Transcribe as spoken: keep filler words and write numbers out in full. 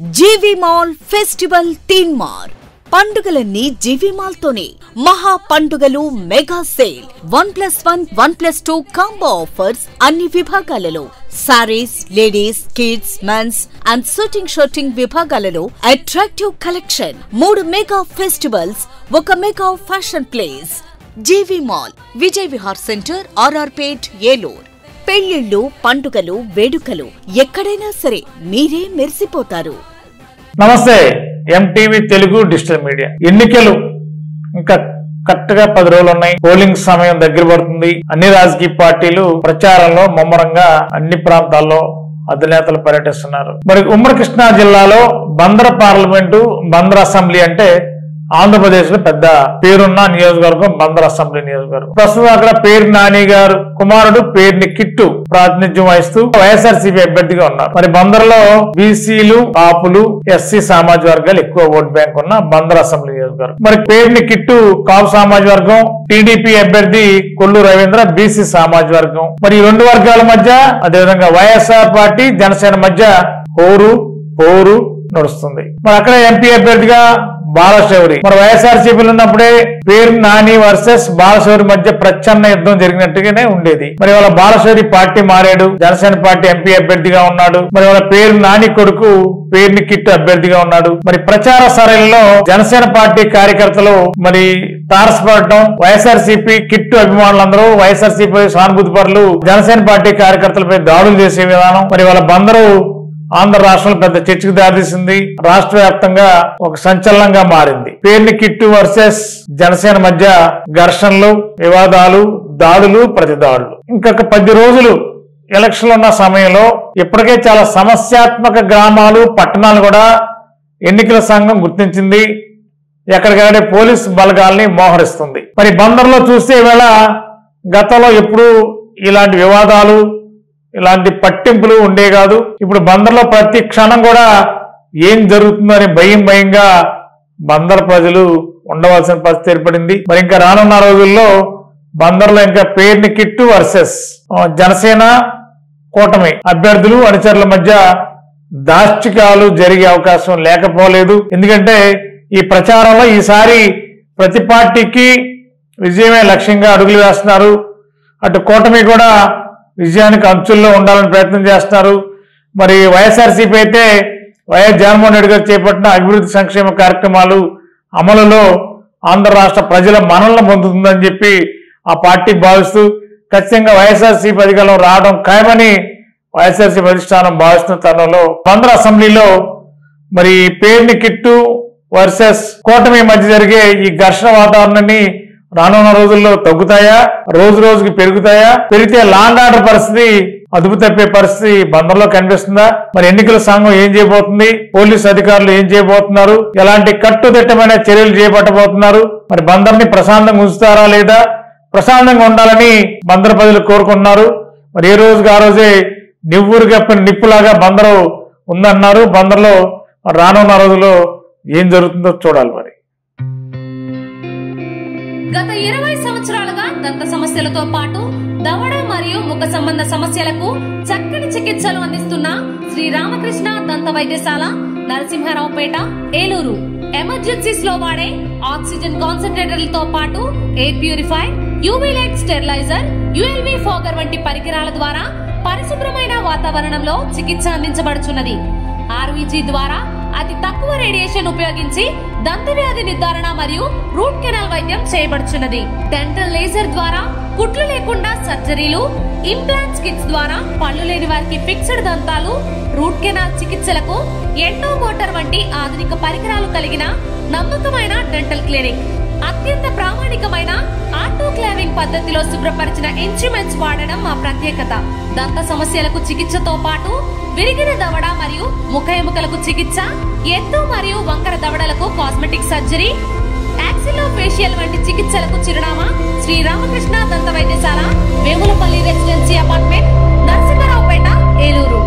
GV mall festival తీన్ మార్ పండుగలన్నీ GV mall తోనే మహా పండుగలు mega sale one plus one one plus two combo offers అన్ని విభాగాలలో sarees ladies kids mens and shooting shooting విభాగాలలో attractive collection మూడు మెగా ఫెస్టివల్స్ ఒక mega fashion place GV mall Vijay Vihar centre RR Pet Eluru పెళ్లిళ్ళు పండుగలు వేడుకలు ఎక్కడైనా సరే మీరే మెరిసిపోతారు. నమస్తే ఎంటీవీ తెలుగు డిజిటల్ మీడియా. ఎన్నికలు ఇంకా కరెక్ట్ గా పది రోజులు ఉన్నాయి. పోలింగ్ సమయం దగ్గర పడుతుంది. అన్ని రాజకీయ పార్టీలు ప్రచారంలో ముమ్మరంగా అన్ని ప్రాంతాల్లో అధినేతలు పర్యటిస్తున్నారు. మరి ఉమ్మడి కృష్ణా జిల్లాలో బందర పార్లమెంటు బందర్ అసెంబ్లీ అంటే ఆంధ్రప్రదేశ్ లో పెద్ద పేరున్న నియోజకవర్గం బందర్ అసెంబ్లీ నియోజకవర్గం. ప్రస్తుతం అక్కడ పేరు నాని గారు కుమారుడు పేరుని కిట్టు ప్రాతినిధ్యం వహిస్తూ వైఎస్ఆర్సీపీ అభ్యర్థిగా ఉన్నారు. మరి బందర్ లో బీసీలు కాపులు ఎస్సీ సామాజిక వర్గాలు ఎక్కువ ఓట్ బ్యాంక్ ఉన్న బందర్ అసెంబ్లీ నియోజకవర్గం. మరి పేరుని కిట్టు కాపు సామాజిక వర్గం, టీడీపీ అభ్యర్థి కొల్లు రవీంద్ర బీసీ సామాజిక వర్గం. మరి ఈ రెండు వర్గాల మధ్య అదేవిధంగా వైఎస్ఆర్ పార్టీ జనసేన మధ్య హోరు పోరు నడుస్తుంది. మరి అక్కడ ఎంపీ అభ్యర్థిగా బాలశౌరి, మరి వైఎస్ఆర్సీపీలో ఉన్నప్పుడే పేరు నాని వర్సెస్ బాలశౌరి మధ్య ప్రచ్ఛన్న యుద్ధం జరిగినట్టుగానే ఉండేది. మరి వాళ్ళ బాలశౌరి పార్టీ మారాడు, జనసేన పార్టీ ఎంపీ అభ్యర్థిగా ఉన్నాడు. మరి వాళ్ళ పేరు నాని కొడుకు పేరుని కిట్టు అభ్యర్థిగా ఉన్నాడు. మరి ప్రచార సరళిలో జనసేన పార్టీ కార్యకర్తలు మరి తారసపడటం, వైఎస్ఆర్సీపీ కిట్టు అభిమానులందరూ వైఎస్ఆర్సీపీ సానుభూతి పరులు జనసేన పార్టీ కార్యకర్తలపై దాడులు చేసే విధానం మరి వాళ్ళ బందరు ఆంధ్ర రాష్ట్రంలో పెద్ద చర్చకు దారితీసింది. రాష్ట్ర వ్యాప్తంగా ఒక సంచలనంగా మారింది. పేరుని కిట్టు వర్సెస్ జనసేన మధ్య ఘర్షణలు, వివాదాలు, దాడులు, ప్రతిదాడులు. ఇంకొక పది రోజులు ఎలక్షన్లు ఉన్న సమయంలో ఇప్పటికే చాలా సమస్యాత్మక గ్రామాలు పట్టణాలు కూడా ఎన్నికల సంఘం గుర్తించింది. ఎక్కడికక్కడే పోలీస్ బలగాల్ని మోహరిస్తుంది. మరి బందర్లో చూస్తే ఈవేళ గతంలో ఎప్పుడు ఇలాంటి వివాదాలు ఇలాంటి పట్టింపులు ఉండే కాదు. ఇప్పుడు బందర్లో ప్రతి క్షణం కూడా ఏం జరుగుతుందని భయం భయంగా బందర్ ప్రజలు ఉండవలసిన పరిస్థితి ఏర్పడింది. మరి ఇంకా రానున్న రోజుల్లో బందర్లో ఇంకా పేరుని కిట్టు వర్సెస్ జనసేన కూటమి అభ్యర్థులు అనుచరుల మధ్య దాష్టికాలు జరిగే అవకాశం లేకపోలేదు. ఎందుకంటే ఈ ప్రచారంలో ఈసారి ప్రతి పార్టీకి విజయమే లక్ష్యంగా అడుగులు వేస్తున్నారు. అటు కూటమి కూడా విజయానికి అంచుల్లో ఉండాలని ప్రయత్నం చేస్తున్నారు. మరి వైఎస్ఆర్సీపీ అయితే వైఎస్ జగన్మోహన్ రెడ్డి గారు చేపట్టిన అభివృద్ధి సంక్షేమ కార్యక్రమాలు అమలులో ఆంధ్ర రాష్ట్ర ప్రజల మన్ననలు పొందుతుందని చెప్పి ఆ పార్టీ భావిస్తూ ఖచ్చితంగా వైఎస్ఆర్సీపీ అధికారంలో రావడం ఖాయమని వైఎస్ఆర్సీపీ అధిష్టానం భావిస్తున్న తరుణంలో బందర్ అసెంబ్లీలో మరి పేరుని కిట్టు వర్సెస్ కూటమి మధ్య జరిగే ఈ ఘర్షణ వాతావరణాన్ని రానున్న రోజుల్లో తగ్గుతాయా, రోజు రోజుకి పెరుగుతాయా, పెరిగితే లాండ్ ఆర్డర్ పరిస్థితి అదుపు తప్పే పరిస్థితి బందర్లో కనిపిస్తుందా? మరి ఎన్నికల సంఘం ఏం చేయబోతుంది, పోలీసు అధికారులు ఏం చేయబోతున్నారు, ఎలాంటి కట్టుదిట్టమైన చర్యలు చేపట్టబోతున్నారు, మరి బందర్ని ప్రశాంతంగా ఉంచుతారా లేదా, ప్రశాంతంగా ఉండాలని బందర్ ప్రజలు కోరుకుంటున్నారు. మరి ఏ రోజుకి ఆ రోజే నివ్వురు కప్పిన నిప్పులాగా బందరు ఉందన్నారు. బందర్లో రానున్న రోజుల్లో ఏం జరుగుతుందో చూడాలి. మరి గత ఇరవై సంవత్సరాలుగా దంత సమస్యలతో పాటు దవడ మరియు ముఖ సంబంధ సమస్యలకు చక్కని చికిత్సలు అందిస్తున్న శ్రీ రామకృష్ణ దంత వైద్యశాల నరసింహారావుపేట ఏలూరు. ఎమర్జెన్సీస్ లో వాడే ఆక్సిజన్ కాన్సన్ట్రేటర్లతో పాటు air purify, UV light steriliser, ULV fogger వంటి పరికరాల ద్వారా పరిశుభ్రమైన వాతావరణంలో చికిత్స అందించబడుచున్నది. ఆర్వీజీ ద్వారా అతి తక్కువ రేడియేషన్ ఉపయోగించి దంత వ్యాధి నిర్ధారణ మరియు రూట్ కెనాల్ వైద్యం చేయబడుచున్నది. డెంటల్ లేజర్ ద్వారా కుట్లు లేకుండా సర్జరీలు, ఇంప్లాంట్స్ కిట్స్ ద్వారా పళ్ళు లేని వారికి ఫిక్స్డ్ దంతాలు, రూట్ కెనాల్ చికిత్సలకు ఎండో మోటార్ వంటి ఆధునిక పరికరాలు కలిగిన నమ్మకమైన డెంటల్ క్లినిక్. అత్యంత ప్రామాణికమైన ఆటోక్లావింగ్ పద్ధతిలో శుభ్రపరిచిన ఇన్స్ట్రుమెంట్స్ వాడడం మా ప్రత్యేకత. దంత సమస్యలకు చికిత్సతో పాటు విరిగిన దవడ మరియు ముఖ ఎముకలకు చికిత్స, ఎత్తు మరియు వంకర దవడలకు కాస్మెటిక్ సర్జరీ, యాక్సిలో ఫేషియల్ వంటి చికిత్సలకు చిరునామా శ్రీ రామకృష్ణ దంత వైద్యశాల, వేములపల్లి రెసిడెన్సీ అపార్ట్మెంట్, నరసింహారావుపేట, ఏలూరు.